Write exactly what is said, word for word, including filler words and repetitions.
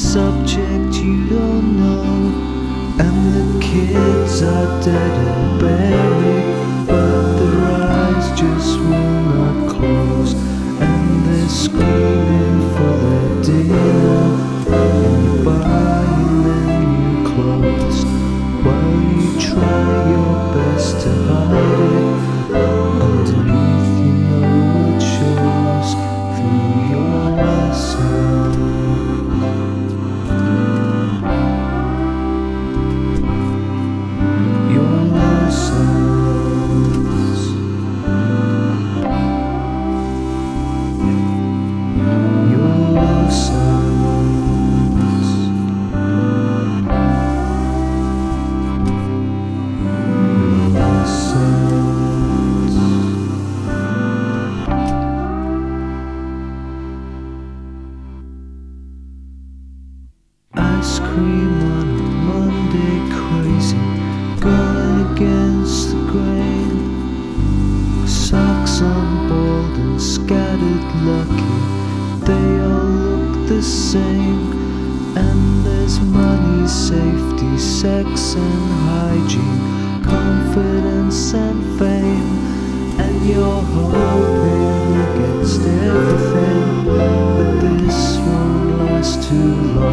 subject you don't know, and the kids are dead and buried, but their eyes just will not close, and they're screaming for their dinner, and you're buying them new clothes while you try your best to hide it. Underneath, you know it shows through your soul. Ice cream on a Monday, crazy, going against the grain. Socks unballed and scattered lucky, they all look the same. And there's money, safety, sex and hygiene, confidence and fame, and you're hoping against everything, but this won't last too long.